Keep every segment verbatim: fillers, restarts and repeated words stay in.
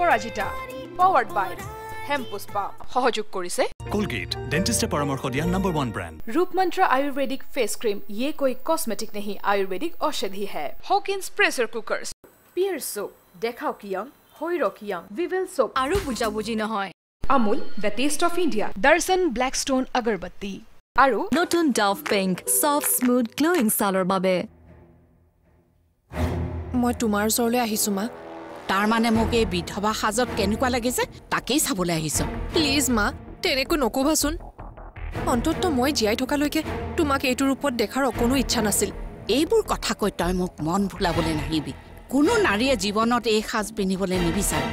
Aparajita powered by হেমপুষ্পা সহযোগ কৰিছে Colgate dentist परामर्श दिया नंबर वन ब्रांड रूपमंत्र आयुर्वेदिक फेस क्रीम ये कोई कॉस्मेटिक नहीं आयुर्वेदिक औषधि है Hawkins pressure cookers Pears soap देखाओ कियंग होइरो कियंग विवेल सोप आरु बुजा बुजी নহয় Amul the taste of India Darshan Blackstone अगरबत्ती आरु नतुन Dove pink soft smooth glowing सालर বাবে মই তোমাৰ ওচৰলৈ আহিছো মা তাৰ মানে মোক এই বিধৱা সাজত কেনেকুৱা লাগিছে তাকেই চাবলৈ আহিছো প্লিজ মা তেনেকো নকবাচোন অন্তত মই জীয়াই থকালৈকে তোমাক এইটো ৰূপত দেখাৰ অকনো ইচ্ছা নাছিল এইবোৰ কথা কৈ তই মোক মন ভুলাবলৈ নাহিবি কোনো নাৰীয়ে জীৱনত এই সাজ পিন্ধিবলৈ নিবিচাৰে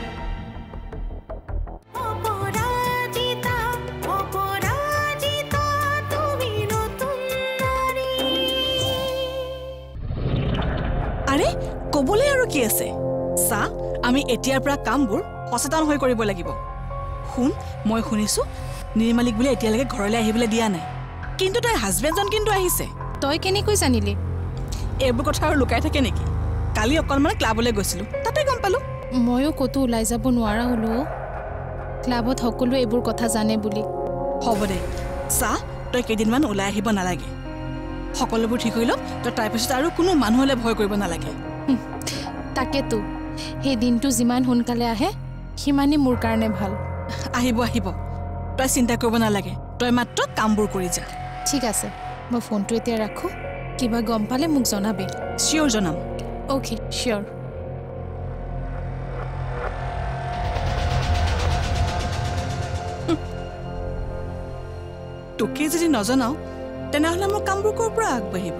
আরে কবলে আৰু কি আছে সা আমি এতিয়াৰ পৰা কামবোৰ সচেতন হৈ কৰিব লাগিব শুন মই শুনিছো নিৰ্মালিক বুলি এতিয়ালৈকে ঘৰলৈ আহিবলৈ দিয়া নাই কিন্তু তাই হাজবেণ্ডজন কিন্তু আহিছে তই কেনেকৈ জানিলি এইবোৰ কথা আৰু লুকাই থাকে নেকি কালি অকলমান ক্লাবলৈ গৈছিলো তাতে গম পালো ময়ো কতো ওলাই যাব নোৱাৰা হলো ক্লাবত সকলো এইবোৰ কথা জানে বুলি হ'ব দে সা তই কেইদিনমান ওলাই আহিব নালাগে সকলোবোৰ ঠিক হৈ লওক তই তাৰ পিছত আৰু কোনো মানুহলৈ ভয় কৰিব নালাগে তাকেতো সেই দিনটো যিমান সোনকালে আহে সিমানেই মোৰ কাৰণে ভাল আহিব আহিব তই চিন্তা কৰিব নালাগে তই মাত্ৰ কামবোৰ কৰি যা ঠিক আছে মই ফোনটো এতিয়া ৰাখো কিবা গম পালে মোক জনাবি চিয়ৰ জনাম ওকে চিয়ৰ তোকে যদি নজনাও তেনেহ'লে মোৰ কামবোৰ ক'ৰ পৰা আগবাঢ়িব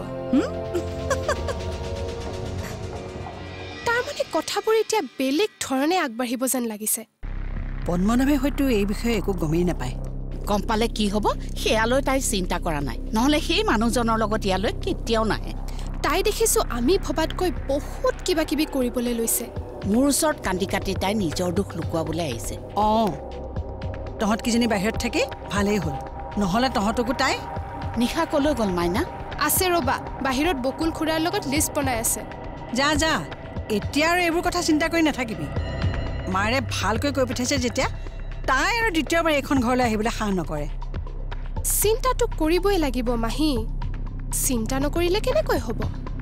তাৰমানে কথাবোৰ এতিয়া বেলেগ ধৰণে আগবাঢ়িব যেন লাগিছে পদ্মনাভে হয়তো এই বিষয়ে একো গমেই নাপায় গম পালে কি হ'ব সেয়ালৈ তাই চিন্তা কৰা নাই নহলে সেই মানুহজনৰ লগত ইয়ালৈ কেতিয়াও নাহে তাই দেখিছো আমি ভবাতকৈ বহুত কিবা কিবি কৰিবলৈ লৈছে মোৰ ওচৰত কান্দি কাটি তাই নিজৰ দুখ লুকুৱাবলৈ আহিছে অঁ তহঁত কিজনী বাহিৰত থাকি ভালেই হ'ল নহ'লে তহঁতকো তাই নিশা কলৈ গ'ল মাইনা আছে ৰবা বাহিৰত বকুল খুৰাৰ লগত লিষ্ট বনাই আছে যা যা এতিয়া আৰু এইবোৰ কথা চিন্তা কৰি নাথাকিবি মাৰে ভালকৈ কৈ পঠাইছে যেতিয়া তাই আৰু দ্বিতীয়বাৰ এইখন ঘৰলৈ আহিবলৈ সাহ নকৰে চিন্তাটো কৰিবই লাগিব মাহী চিন্তা নকৰিলে কেনেকৈ হ'ব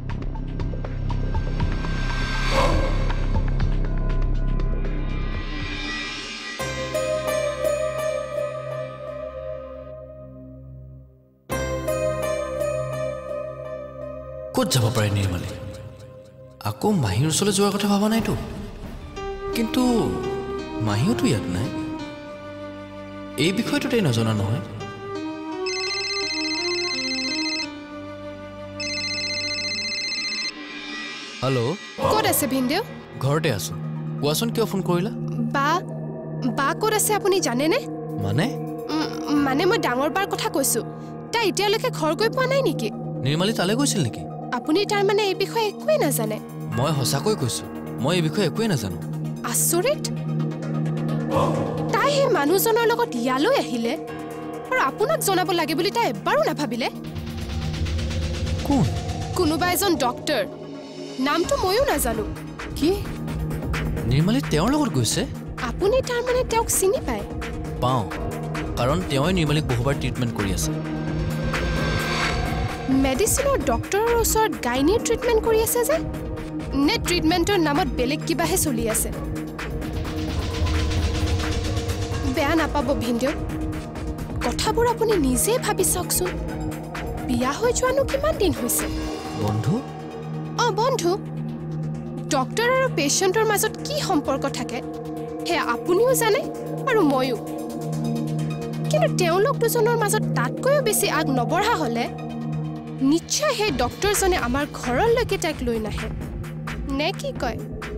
ক'ত যাব পাৰে নিৰ্মালি আকৌ মাহীৰ ওচৰলৈ যোৱাৰ কথা ভাবা নাইতো কিন্তু মাহীওতো ইয়াত নাই এই বিষয়টো তাই নজনা নহয় হেল্ল' ক'ত আছে ভিনদেউ ঘৰতে আছো কোৱাচোন কিয় ফোন কৰিলা বা বা ক'ত আছে আপুনি জানেনে মানে মানে মই ডাঙৰ বাৰ কথা কৈছো তাই এতিয়ালৈকে ঘৰ গৈ পোৱা নাই নেকি নিৰ্মালি তালৈ গৈছিল নেকি আপুনি তাৰ মানে এই বিষয়ে একোৱে নাজানে মই সঁচাকৈ কৈছো মই এই বিষয়ে একোৱে নাজানো আচৰিত তাই সেই মানুহজনৰ লগত ইয়ালৈ আহিলে আৰু আপোনাক জনাব লাগে বুলি তাই এবাৰো নাভাবিলে কোন কোনোবা এজন ডক্টৰ নামটো ময়ো নাজানো কি নিৰ্মালি তেওঁৰ লগত গৈছে আপুনি তাৰ মানে তেওঁক চিনি পায় পাওঁ কাৰণ তেওঁই নিৰ্মালিক বহুবাৰ ট্ৰিটমেণ্ট কৰি আছে মেডিচিনৰ ডক্টৰৰ ওচৰত গাইনীৰ ট্ৰিটমেণ্ট কৰি আছে যে নে ট্ৰিটমেণ্টৰ নামত বেলেগ কিবাহে চলি আছে বেয়া নাপাব ভিনদেউ কথাবোৰ আপুনি নিজে ভাবি চাওকচোন বিয়া হৈ যোৱানো কিমান দিন হৈছে বন্ধু অ বন্ধু ডক্টৰ আৰু পেচেণ্টৰ মাজত কি সম্পৰ্ক থাকে সেয়া আপুনিও জানে আৰু ময়ো কিন্তু তেওঁলোক দুজনৰ মাজত তাতকৈও বেছি আগ নবঢ়া হ'লে নিশ্চয় সেই ডক্টৰজনে আমাৰ ঘৰলৈকে তাইক লৈ নাহে নে কি কয়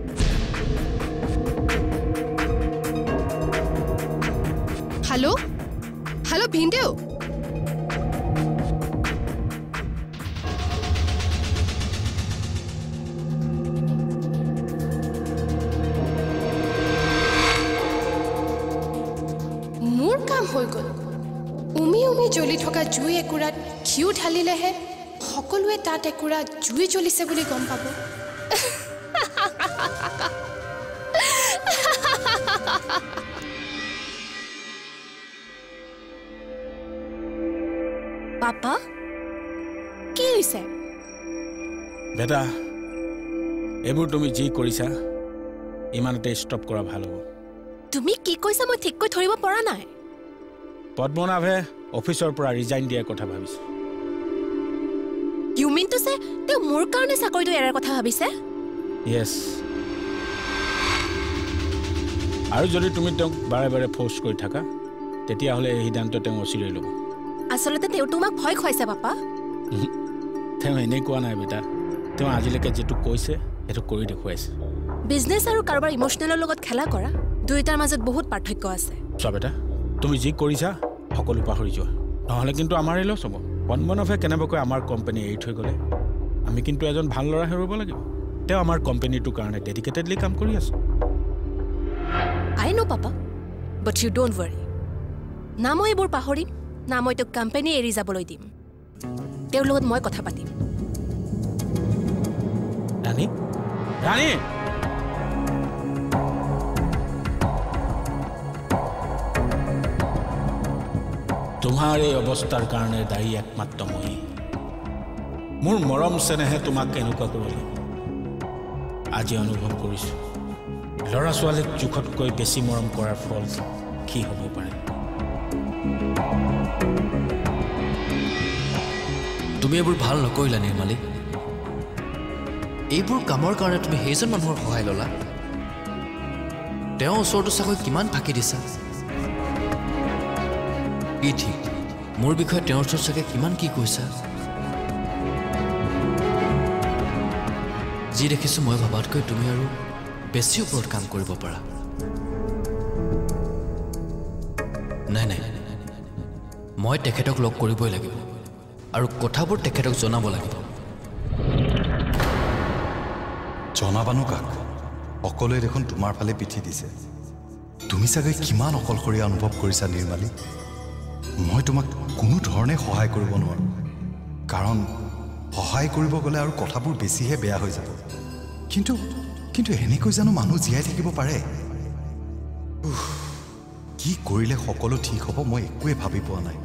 হেল্ল' হেল্ল' ভিনদেউ মোৰ কাম হৈ গ'ল উমি উমি জ্বলি থকা জুই একুৰাত ঘিউ ঢালিলেহে সকলোৱে তাত একুৰা জুই জ্বলিছে বুলি গম পাব পাপা কি হৈছে বেটা এইবোৰ তুমি যি কৰিছা ইমানতে ষ্টপ কৰা ভাল হ'ব তুমি কি কৈছা মই ঠিককৈ ধৰিব পৰা নাই পদ্মনাভে অফিচৰ পৰা ৰিজাইন দিয়াৰ কথা ভাবিছে ইউ মিন টু সে তেওঁ মোৰ কাৰণে চাকৰিটো এৰাৰ কথা ভাবিছে ইয়েছ আৰু যদি তুমি তেওঁক বাৰে বাৰে ফোৰ্স কৰি থাকা তেতিয়াহ'লে এই সিদ্ধান্ত তেওঁ অচিৰেই ল'ব আচলতে তেওঁ তোমাক ভয় খুৱাইছে পাপা তেওঁ এনেই কোৱা নাই বেটা তেওঁ আজিলৈকে যেটো কৈছে সেইটো কৰি দেখুৱাইছে বিজনেছ আৰু কাৰোবাৰ ইমোচনেলৰ লগত খেলা কৰা দুইটাৰ মাজত বহুত পাৰ্থক্য আছে চোৱা বেটা তুমি যি কৰিছা সকলো পাহৰি যোৱা নহ'লে কিন্তু আমাৰেই লছ হ'ব পদ্মনাভে কেনেবাকৈ আমাৰ কোম্পানী এৰি থৈ গ'লে আমি কিন্তু এজন ভাল ল'ৰা হেৰুৱাব লাগিব তেওঁ আমাৰ কোম্পানীটোৰ কাৰণে ডেডিকেটেডলি কাম কৰি আছে I know papa but you don't worry না মই এইবোৰ পাহৰিম না মই তোক কোম্পানী এৰি যাবলৈ দিম তেওঁৰ লগত মই কথা পাতিম ৰাণী ৰাণী তোমাৰ এই অৱস্থাৰ কাৰণে দায়ী একমাত্ৰ মই মোৰ মৰম চেনেহে তোমাক এনেকুৱা কৰিলে আজি অনুভৱ কৰিছোঁ ল'ৰা ছোৱালীক জোখতকৈ বেছি মৰম কৰাৰ ফল কি হ'ব পাৰে তুমি এইবোৰ ভাল নকৰিলা নিৰ্মালী এইবোৰ কামৰ কাৰণে তুমি সেইজন মানুহৰ সহায় ল'লা তেওঁ ওচৰটো চাগৈ কিমান ফাঁকি দিছা কি ঠিক মোৰ বিষয়ে তেওঁৰ ওচৰত চাগে কিমান কি কৈছা যি দেখিছোঁ মই ভাবাতকৈ তুমি আৰু বেছি ওপৰত কাম কৰিব পাৰা নাই নাই মই তেখেতক লগ কৰিবই লাগিব আৰু কথাবোৰ তেখেতক জনাব লাগিব জনাবানো কাক অকলে দেখোন তোমাৰ ফালে পিঠি দিছে তুমি চাগে কিমান অকলশৰীয়া অনুভৱ কৰিছা নিৰ্মালী মই তোমাক কোনো ধৰণে সহায় কৰিব নোৱাৰোঁ কাৰণ সহায় কৰিব গ'লে আৰু কথাবোৰ বেছিহে বেয়া হৈ যাব কিন্তু কিন্তু এনেকৈ জানো মানুহ জীয়াই থাকিব পাৰে কি কৰিলে সকলো ঠিক হ'ব মই একোৱে ভাবি পোৱা নাই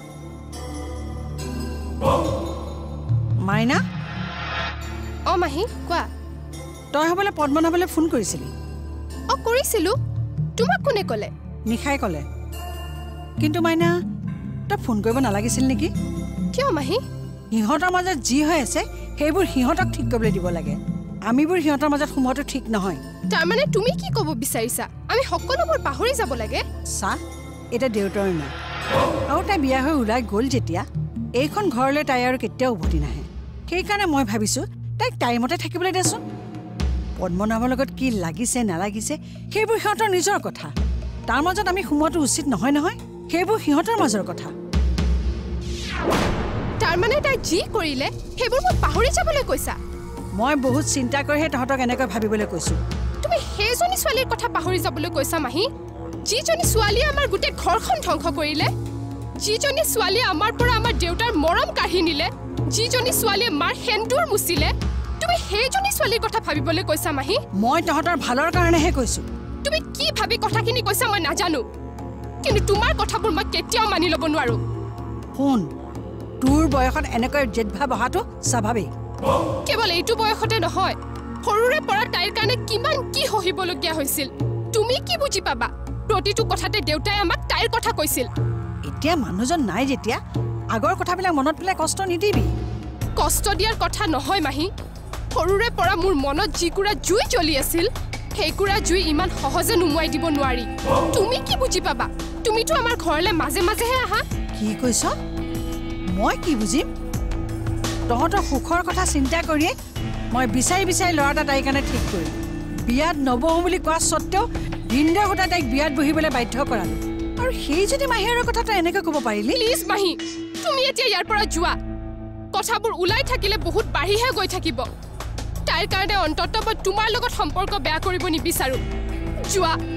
মাইনা অ মাহি কোৱা তই হ'বলৈ পদ্মনাভলৈ ফোন কৰিছিলি অ কৰিছিলোঁ তোমাক কোনে ক'লে নিশাই ক'লে কিন্তু মাইনা তই ফোন কৰিব নালাগিছিল নেকি কিয় মাহি সিহঁতৰ মাজত যি হৈ আছে সেইবোৰ সিহঁতক ঠিক কৰিবলৈ দিব লাগে আমিবোৰ সিহঁতৰ মাজত সোমোৱাটো ঠিক নহয় তাৰমানে তুমি কি ক'ব বিচাৰিছা আমি সকলোবোৰ পাহৰি যাব লাগে চা এটা দেউতাৰ নাই আৰু তাই বিয়া হৈ ওলাই গ'ল যেতিয়া এইখন ঘৰলৈ তাই আৰু কেতিয়াও উভতি নাহে সেইকাৰণে মই ভাবিছোঁ তাইক টাইমতে থাকিবলৈ দেচোন পদ্মনাভৰ লগত কি লাগিছে নালাগিছে সেইবোৰ সিহঁতৰ নিজৰ কথা তাৰ মাজত আমি সোমোৱাটো উচিত নহয় নহয় সেইবোৰ সিহঁতৰ মাজৰ কথা তাৰমানে তাই যি কৰিলে সেইবোৰ মই পাহৰি যাবলৈ কৈছা মই বহুত চিন্তা কৰিহে তহঁতক এনেকৈ ভাবিবলৈ কৈছোঁ তুমি সেইজনী ছোৱালীৰ কথা পাহৰি যাবলৈ কৈছা মাহি যিজনী ছোৱালীয়ে আমাৰ গোটেই ঘৰখন ধ্বংস কৰিলে যিজনী ছোৱালীয়ে আমাৰ পৰা আমাৰ দেউতাৰ মৰম কাঢ়ি নিলে যিজনী ছোৱালীয়ে মাৰ সেন্দুৰ মুচিলে তুমি সেইজনী ছোৱালীৰ কথা ভাবিবলৈ কৈছা মাহি মই তহঁতৰ ভালৰ কাৰণেহে কৈছোঁ তুমি কি ভাবি কথাখিনি কৈছা মই নাজানো কিন্তু তোমাৰ কথাবোৰ মই কেতিয়াও মানি ল'ব নোৱাৰো শুন তোৰ বয়সত এনেকৈ জেদভাৱ অহাটো স্বাভাৱিক কেৱল এইটো বয়সতে নহয় সৰুৰে পৰা তাইৰ কাৰণে কিমান কি সহিবলগীয়া হৈছিল তুমি কি বুজি পাবা প্ৰতিটো কথাতে দেউতাই আমাক তাইৰ কথা কৈছিল এতিয়া মানুহজন নাই যেতিয়া আগৰ কথাবিলাক মনত পেলাই কষ্ট নিদিবি কষ্ট দিয়াৰ কথা নহয় মাহি সৰুৰে পৰা মোৰ মনত যিকুৰা জুই জ্বলি আছিল সেইকুৰা জুই ইমান সহজে নুমুৱাই দিব নোৱাৰি তুমি কি বুজি পাবা তুমিতো আমাৰ ঘৰলৈ মাজে মাজেহে আহা কি কৈছ মই কি বুজিম তহঁতৰ সুখৰ কথা চিন্তা কৰিয়ে মই বিচাৰি বিচাৰি ল'ৰা এটা তাইৰ কাৰণে ঠিক কৰিলোঁ বিয়াত নবহোঁ বুলি কোৱা স্বত্তেও দিনদে গোটা তাইক বিয়াত বহিবলৈ বাধ্য কৰালোঁ আৰু সেই যদি মাহীৰৰ কথা তই এনেকৈ ক'ব পাৰিলি প্লিজ মাহী তুমি এতিয়া ইয়াৰ পৰা যোৱা কথাবোৰ ওলাই থাকিলে বহুত বাঢ়িহে গৈ থাকিব তাইৰ কাৰণে অন্ততঃ মই তোমাৰ লগত সম্পৰ্ক বেয়া কৰিব নিবিচাৰোঁ যোৱা